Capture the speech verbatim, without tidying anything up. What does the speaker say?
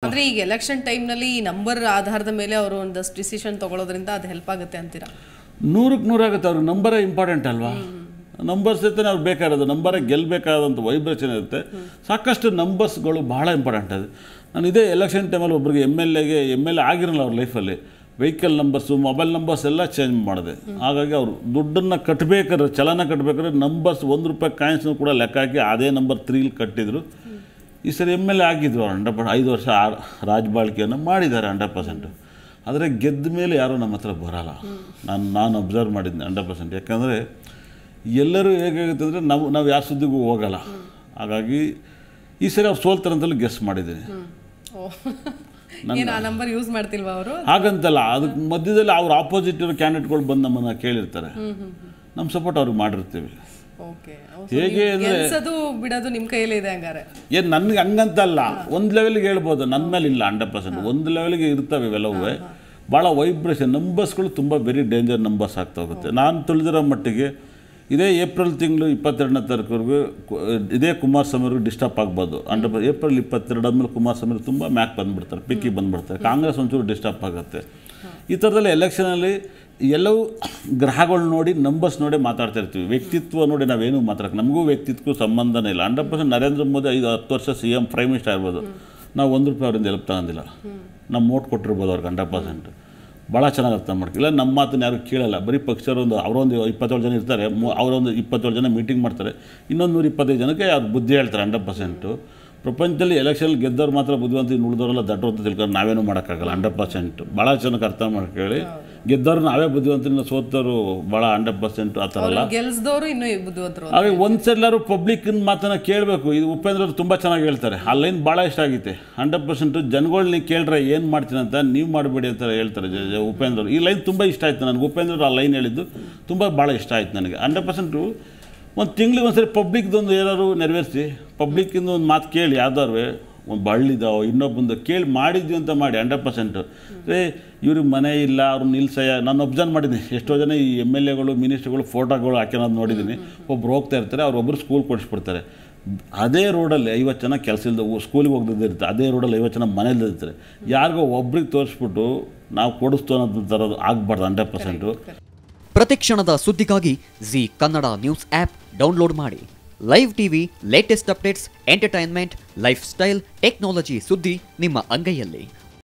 ಅಂದರೆ ಈಗ ಎಲೆಕ್ಷನ್ ಟೈಮ್ನಲ್ಲಿ ಈ ನಂಬರ್ ಆಧಾರದ ಮೇಲೆ ಅವರು ಒಂದಷ್ಟು ಡಿಸಿಷನ್ ತೊಗೊಳೋದ್ರಿಂದ ಅದು ಹೆಲ್ಪ್ ಆಗುತ್ತೆ ಅಂತೀರಾ? ನೂರಕ್ಕೆ ನೂರಾಗುತ್ತೆ. ಅವ್ರಿಗೆ ನಂಬರೇ ಇಂಪಾರ್ಟೆಂಟ್ ಅಲ್ವಾ? ನಂಬರ್ಸ್ ಇರ್ತಾನೆ ಅವ್ರು ಬೇಕಾಗಿರೋದು, ನಂಬರೇ ಗೆಲ್ಲಬೇಕಾದಂಥ ವೈಬ್ರೇಷನ್ ಇರುತ್ತೆ. ಸಾಕಷ್ಟು ನಂಬರ್ಸ್ಗಳು ಭಾಳ ಇಂಪಾರ್ಟೆಂಟ್ ಅದು. ನಾನು ಇದೇ ಎಲೆಕ್ಷನ್ ಟೈಮಲ್ಲಿ ಒಬ್ರಿಗೆ ಎಮ್ ಎಲ್ ಎಗೆ ಎಮ್ ಎಲ್ ಎ ಆಗಿರಲ್ಲ ಅವ್ರ ಲೈಫಲ್ಲಿ, ವೆಹಿಕಲ್ ನಂಬರ್ಸು ಮೊಬೈಲ್ ನಂಬರ್ಸ್ ಎಲ್ಲ ಚೇಂಜ್ ಮಾಡಿದೆ. ಹಾಗಾಗಿ ಅವರು ದುಡ್ಡನ್ನು ಕಟ್ಟಬೇಕಾದ್ರೆ, ಚಲನ ಕಟ್ಟಬೇಕಾದ್ರೆ ನಂಬರ್ಸ್ ಒಂದು ರೂಪಾಯಿ ಕಾಯಿನ್ಸ್ನು ಕೂಡ ಲೆಕ್ಕ ಹಾಕಿ ಅದೇ ನಂಬರ್ ತ್ರೀಲಿ ಕಟ್ಟಿದ್ರು. ಈ ಸರಿ ಎಮ್ ಎಲ್ ಎ ಆಗಿದ್ರು ಹಂಡ್ರೆಡ್ ಪರ್ಸೆಂಟ್ ಐದು ವರ್ಷ ರಾಜಬಾಳ್ಕೆಯನ್ನು ಮಾಡಿದ್ದಾರೆ ಹಂಡ್ರೆಡ್ ಪರ್ಸೆಂಟು. ಆದರೆ ಗೆದ್ದ ಮೇಲೆ ಯಾರೂ ನಮ್ಮ ಹತ್ರ ಬರೋಲ್ಲ. ನಾನು ನಾನು ಅಬ್ಸರ್ವ್ ಮಾಡಿದ್ದೆ ಹಂಡ್ರೆಡ್ ಪರ್ಸೆಂಟ್. ಯಾಕಂದರೆ ಎಲ್ಲರೂ ಹೇಗಾಗುತ್ತೆ ಅಂದರೆ ನಾವು ನಾವು ಯಾವ ಸುದ್ದಿಗೂ ಹೋಗಲ್ಲ. ಹಾಗಾಗಿ ಈ ಸರಿ ಅವ್ರು ಸೋಲ್ತಾರೆ ಅಂತಲೂ ಗೆಸ್ ಮಾಡಿದ್ದೀನಿ. ನಂಬರ್ ಯೂಸ್ ಮಾಡ್ತಿಲ್ವಾ ಅವರು? ಹಾಗಂತಲ್ಲ, ಅದಕ್ಕೆ ಮಧ್ಯದಲ್ಲಿ ಅವ್ರ ಆಪೋಸಿಟ್ ಇರೋ ಕ್ಯಾಂಡಿಡೇಟ್ಗಳು ಬಂದು ನಮ್ಮನ್ನು ಕೇಳಿರ್ತಾರೆ, ನಮ್ಮ ಸಪೋರ್ಟ್ ಅವ್ರಿಗೆ ಮಾಡಿರ್ತೀವಿ. ಹೇಗೆ ಅಂದರೆ ಬಿಡೋದು ನಿಮ್ಮ ಕೈಯಲ್ಲಿ ಇದೆ ಹಂಗಾರೆ. ಏನು ನನಗೆ ಹಂಗಂತಲ್ಲ, ಒಂದು ಲೆವೆಲ್ಗೆ ಹೇಳ್ಬೋದು, ನನ್ನ ಮೇಲೆ ಇಲ್ಲ ಹಂಡ್ರೆಡ್ ಪರ್ಸೆಂಟ್. ಒಂದು ಲೆವೆಲ್ಗೆ ಇರ್ತವೆ ಇವೆಲ್ಲವೂ. ಭಾಳ ವೈಬ್ರೇಷನ್ ನಂಬರ್ಸ್ಗಳು ತುಂಬ ವೆರಿ ಡೇಂಜರ್ ನಂಬರ್ಸ್ ಆಗ್ತಾ ಹೋಗುತ್ತೆ. ನಾನು ತಿಳಿದಿರೋ ಮಟ್ಟಿಗೆ ಇದೇ ಏಪ್ರಿಲ್ ತಿಂಗಳು ಇಪ್ಪತ್ತೆರಡನೇ ತಾರೀಕುವರೆಗೂ ಇದೇ ಕುಮಾರಸ್ವಾಮಿ ಅವ್ರಿಗೆ ಡಿಸ್ಟರ್ಬ್ ಆಗ್ಬೋದು. ಹಂಡ್ರೆಡ್ ಪರ್ಸೆಂಟ್ ಏಪ್ರಿಲ್ ಇಪ್ಪತ್ತೆರಡು ಆದಮೇಲೆ ಕುಮಾರಸ್ವಾಮಿ ತುಂಬ ಮ್ಯಾಕ್ ಬಂದುಬಿಡ್ತಾರೆ, ಪಿಕ್ಕಿ ಬಂದುಬಿಡ್ತಾರೆ. ಕಾಂಗ್ರೆಸ್ ಒಂಚೂರು ಡಿಸ್ಟರ್ಬ್ ಆಗುತ್ತೆ. ಈ ಥರದಲ್ಲಿ ಎಲೆಕ್ಷನಲ್ಲಿ ಎಲ್ಲವೂ ಗ್ರಹಗಳು ನೋಡಿ ನಂಬರ್ಸ್ ನೋಡಿ ಮಾತಾಡ್ತಾ ಇರ್ತೀವಿ. ವ್ಯಕ್ತಿತ್ವ ನೋಡಿ ನಾವೇನು ಮಾತಾಡೋಕೆ, ನಮಗೂ ವ್ಯಕ್ತಿತ್ವಕ್ಕೂ ಸಂಬಂಧನೇ ಇಲ್ಲ. ಹಂಡ್ರೆಡ್ ಪರ್ಸೆಂಟ್ ನರೇಂದ್ರ ಮೋದಿ ಐದು ಹತ್ತು ವರ್ಷ ಸಿ ಎಮ್ ಪ್ರೈಮ್ ಮಿನಿಸ್ಟರ್ ಆಗ್ಬೋದು, ನಾವು ಒಂದು ರೂಪಾಯಿ ಅವರಿಂದ ಹೆಲ್ಪ್ ತಗೊಂಡಿಲ್ಲ. ನಮ್ಮ ಓಟ್ ಕೊಟ್ಟಿರ್ಬೋದು ಅವ್ರಿಗೆ ಹಂಡ್ರೆಡ್ ಪರ್ಸೆಂಟ್. ಭಾಳ ಚೆನ್ನಾಗಿ ಅರ್ಥ ಮಾಡ್ಕಿಲ್ಲ. ನಮ್ಮ ಮಾತನ್ನು ಯಾರು ಕೇಳಲ್ಲ. ಬರೀ ಪಕ್ಷರೊಂದು ಅವರೊಂದು ಇಪ್ಪತ್ತೇಳು ಜನ ಇರ್ತಾರೆ, ಅವರೊಂದು ಇಪ್ಪತ್ತೇಳು ಜನ ಮೀಟಿಂಗ್ ಮಾಡ್ತಾರೆ, ಇನ್ನೊಂದು ನೂರ ಇಪ್ಪತ್ತೈದು ಜನಕ್ಕೆ ಅವ್ರು ಬುದ್ಧಿ ಹೇಳ್ತಾರೆ ಹಂಡ್ರೆಡ್ ಪರ್ಸೆಂಟು. ಪ್ರಪಂಚದಲ್ಲಿ ಎಲೆಕ್ಷನ್ ಗೆದ್ದವ್ರು ಮಾತ್ರ ಬುದ್ಧಿವಂತ, ಇನ್ನು ಉಳಿದವರೆಲ್ಲ ದಡ್ಡರು ಅಂತ ತಿಳ್ಕೊಂಡು ನಾವೇನು ಮಾಡೋಕ್ಕಾಗಲ್ಲ ಹಂಡ್ರೆಡ್ ಪರ್ಸೆಂಟ್. ಭಾಳ ಚೆನ್ನಾಗಿ ಅರ್ಥ ಮಾಡ್ಕೊಳ್ಳಿ. ಗೆದ್ದವ್ರು ನಾವೇ ಬುದ್ಧಿವಂತರಿಂದ, ಸೋತವರು ಭಾಳ ಹಂಡ್ರೆಡ್ ಪರ್ಸೆಂಟ್ ಆ ಥರ ಅಲ್ಲ. ಗೆಲ್ಸಿದವರು ಇನ್ನೂ ಬುದ್ಧಿವಂತರು. ಹಾಗೆ ಒಂದ್ಸೆಲ್ಲರೂ ಪಬ್ಲಿಕ್ನ ಮಾತನ್ನು ಕೇಳಬೇಕು. ಇದು ಉಪೇಂದ್ರ ಅವರು ತುಂಬ ಚೆನ್ನಾಗಿ ಹೇಳ್ತಾರೆ. ಆ ಲೈನ್ ಭಾಳ ಇಷ್ಟ ಆಗೈತೆ. ಹಂಡ್ರೆಡ್ ಪರ್ಸೆಂಟು ಜನಗಳು ನೀವು ಕೇಳ್ರೆ ಏನು ಮಾಡ್ತೀನಿ ಅಂತ ನೀವು ಮಾಡಬೇಡಿ ಅಂತ ಹೇಳ್ತಾರೆ ಉಪೇಂದ್ರ ಅವರು. ಈ ಲೈನ್ ತುಂಬ ಇಷ್ಟ ಆಯ್ತು ನನಗೆ. ಉಪೇಂದ್ರ ಅವರು ಆ ಲೈನ್ ಹೇಳಿದ್ದು ತುಂಬ ಭಾಳ ಇಷ್ಟ ಆಯ್ತು ನನಗೆ. ಹಂಡ್ರೆಡ್ ಪರ್ಸೆಂಟು ಒಂದು ತಿಂಗ್ಳಿಗೆ ಒಂದು ಸರಿ ಪಬ್ಲಿಕ್ದೊಂದು ಏನಾದ್ರು ನೆರವೇರಿಸಿ, ಪಬ್ಲಿಕ್ಕಿಂದ ಒಂದು ಮಾತು ಕೇಳಿ, ಯಾವ್ದಾರು ಒಂದು ಬಳ್ಳಿದಾವೆ ಇನ್ನೊಬ್ಬಂದು ಕೇಳಿ ಮಾಡಿದ್ವಿ ಅಂತ ಮಾಡಿ ಹಂಡ್ರೆಡ್ ಪರ್ಸೆಂಟು. ರೇ ಇವ್ರಿಗೆ ಮನೆ ಇಲ್ಲ, ಅವ್ರನ್ನ ನಿಲ್ಸಯ್ಯ. ನಾನು ಒಬ್ಸರ್ವ್ ಮಾಡಿದ್ದೀನಿ, ಎಷ್ಟೋ ಜನ ಈ ಎಮ್ ಎಲ್ ಎಗಳು ಮಿನಿಸ್ಟ್ರುಗಳು ಫೋಟೋಗಳು ಹಾಕಿರೋದು ನೋಡಿದ್ದೀನಿ. ಒಬ್ರು ಹೋಗ್ತಾ ಇರ್ತಾರೆ, ಅವ್ರೊಬ್ಬರು ಸ್ಕೂಲ್ ಕೊಡಿಸ್ಬಿಡ್ತಾರೆ. ಅದೇ ರೋಡಲ್ಲಿ ಐವತ್ತು ಜನ ಕೆಲಸ ಇಲ್ಲದೆ ಸ್ಕೂಲಿಗೆ ಹೋಗ್ದಿರ್ತಾರೆ, ಅದೇ ರೋಡಲ್ಲಿ ಐವತ್ತು ಜನ ಮನೇಲಿರ್ತಾರೆ. ಯಾರಿಗೋ ಒಬ್ರಿಗೆ ತೋರಿಸ್ಬಿಟ್ಟು ನಾವು ಕೊಡಿಸ್ತು ಅನ್ನೋದು ಥರದ್ದು ಆಗಬಾರ್ದು ಹಂಡ್ರೆಡ್ ಪರ್ಸೆಂಟು. ಪ್ರತಿಕ್ಷಣದ ಸುದ್ದಿಗಾಗಿ Zee Kannada news app download ಮಾಡಿ. Live TV, latest updates, entertainment, lifestyle, technology ಸುದ್ದಿ ನಿಮ್ಮ ಅಂಗೈಯಲ್ಲಿ.